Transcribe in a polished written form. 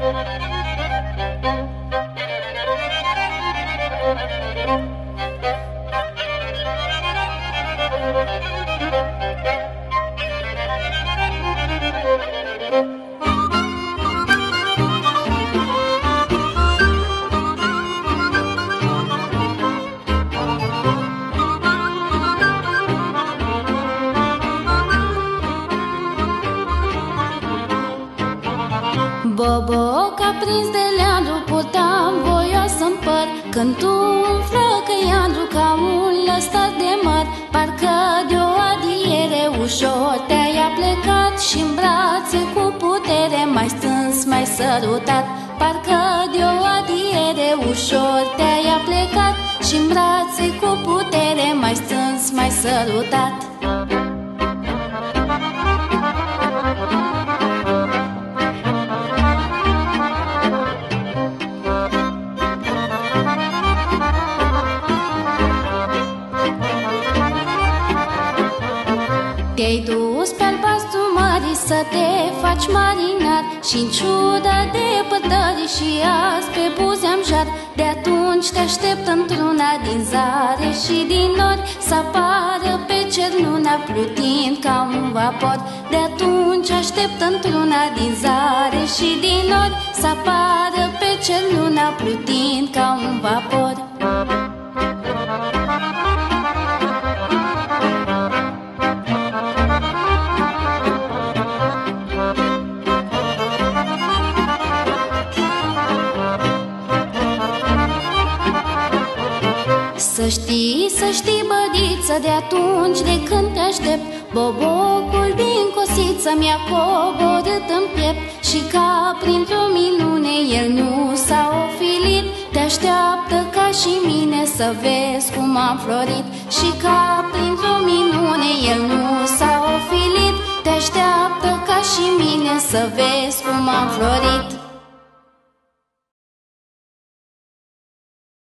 Bobo, ca prins de leandru, purtam voios în păr, când tu umflă căiandru ca un lăstat de măr. Parcă de-o adiere ușor te-ai aplecat și-n brațe cu putere mai strâns, mai sărutat. Parcă de-o adiere ușor te-ai aplecat și-n brațe cu putere mai strâns, mai sărutat. Te-ai dus pe albastru mării să te faci marinar, și-n ciuda depărtării și azi pe buze am jar. De atunci te aștept într-una din zare și din nori, să apară pe cer luna plutind ca un vapor. De atunci aștept într-una din zare și din nori, să apară pe cer luna plutind ca un vapor. Să știi, bădiță, de atunci de când te aștept, bobocul din cosiță mi-a coborât în piept. Și ca printr-o minune el nu s-a ofilit, te așteaptă ca și mine să vezi cum am florit. Și ca printr-o minune el nu s-a ofilit, te așteaptă ca și mine să vezi cum am florit.